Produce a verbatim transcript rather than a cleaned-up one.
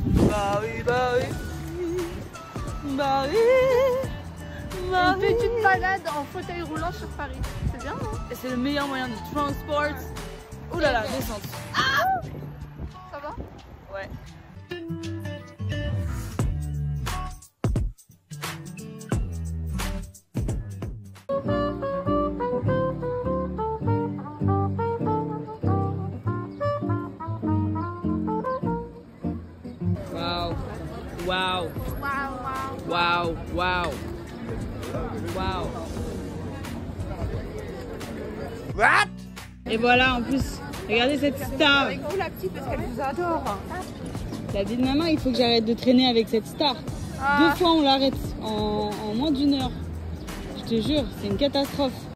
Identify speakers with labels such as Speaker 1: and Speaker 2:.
Speaker 1: Bah oui, bah oui. Bah oui. Bah
Speaker 2: Une petite balade en fauteuil roulant sur Paris. C'est bien, non?
Speaker 1: Et c'est le meilleur moyen de transport. Ouh là là, descente.
Speaker 2: Ah, ça va?
Speaker 1: Ouais. Waouh. Waouh.
Speaker 2: Waouh, waouh.
Speaker 1: Waouh. Waouh. Waouh. What? Et voilà, en plus, regardez cette star.
Speaker 2: Avec vous la petite parce qu'elle vous adore.
Speaker 1: La vie de maman, il faut que j'arrête de traîner avec cette star.
Speaker 2: Ah.
Speaker 1: Deux fois on l'arrête en, en moins d'une heure. Je te jure, c'est une catastrophe.